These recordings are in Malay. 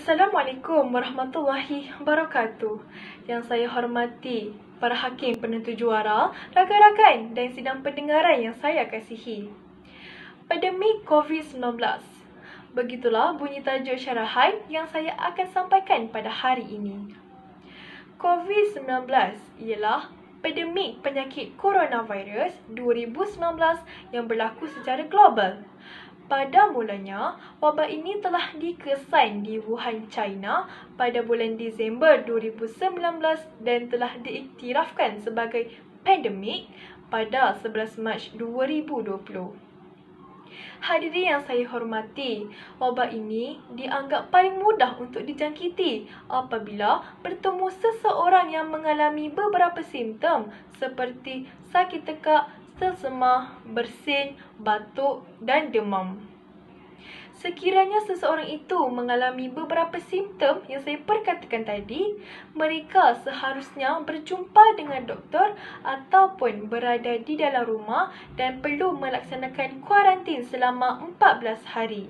Assalamualaikum warahmatullahi wabarakatuh. Yang saya hormati para hakim penentu juara, rakan-rakan dan sidang pendengaran yang saya kasihi. Pandemik COVID-19. Begitulah bunyi tajuk syarahan yang saya akan sampaikan pada hari ini. COVID-19 ialah pandemik penyakit coronavirus 2019 yang berlaku secara global. Pada mulanya, wabak ini telah dikesan di Wuhan, China pada bulan Disember 2019 dan telah diiktirafkan sebagai pandemik pada 11 Mac 2020. Hadirin yang saya hormati, wabak ini dianggap paling mudah untuk dijangkiti apabila bertemu seseorang yang mengalami beberapa simptom seperti sakit tekak, tersemah, bersin, batuk dan demam. Sekiranya seseorang itu mengalami beberapa simptom yang saya perkatakan tadi, mereka seharusnya berjumpa dengan doktor ataupun berada di dalam rumah dan perlu melaksanakan kuarantin selama 14 hari.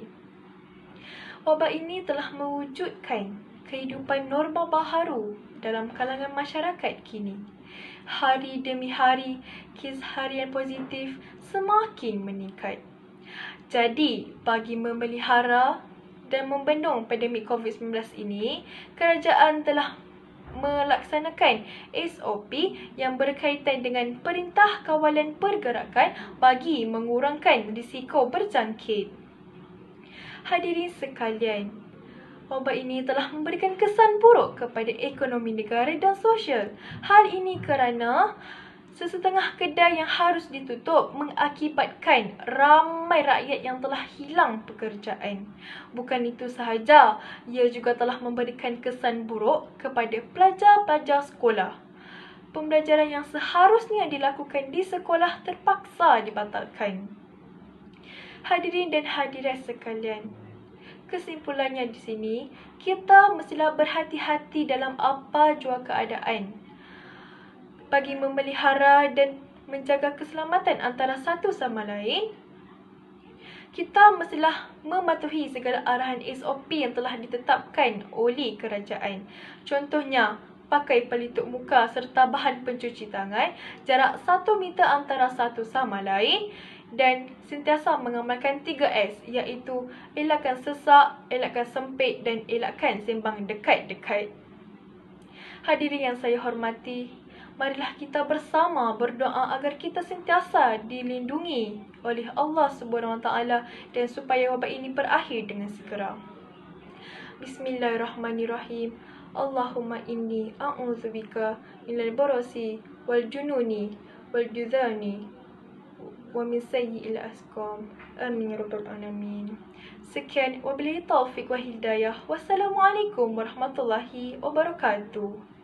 Wabak ini telah mewujudkan kehidupan norma baharu dalam kalangan masyarakat kini. Hari demi hari, kes harian positif semakin meningkat. Jadi, bagi memelihara dan membendung pandemik COVID-19 ini, kerajaan telah melaksanakan SOP yang berkaitan dengan Perintah Kawalan Pergerakan bagi mengurangkan risiko berjangkit. Hadirin sekalian, wabak ini telah memberikan kesan buruk kepada ekonomi negara dan sosial. Hal ini kerana sesetengah kedai yang harus ditutup mengakibatkan ramai rakyat yang telah hilang pekerjaan. Bukan itu sahaja, ia juga telah memberikan kesan buruk kepada pelajar-pelajar sekolah. Pembelajaran yang seharusnya dilakukan di sekolah terpaksa dibatalkan. Hadirin dan hadirat sekalian, kesimpulannya di sini, kita mestilah berhati-hati dalam apa jua keadaan bagi memelihara dan menjaga keselamatan antara satu sama lain. Kita mestilah mematuhi segala arahan SOP yang telah ditetapkan oleh kerajaan. Contohnya, pakai pelitup muka serta bahan pencuci tangan, jarak 1 meter antara satu sama lain dan sentiasa mengamalkan 3S, iaitu elakkan sesak, elakkan sempit dan elakkan sembang dekat-dekat. Hadirin yang saya hormati, marilah kita bersama berdoa agar kita sentiasa dilindungi oleh Allah SWT dan supaya wabak ini berakhir dengan segera. Bismillahirrahmanirrahim. Allahumma inni a'udzubika minal barasi wal jununi wal judhani wa min sayyi'il asqam. Amin ya rabbal alamin. Sekian, wabillahi taufiq wa hidayah. Wassalamualaikum warahmatullahi wabarakatuh.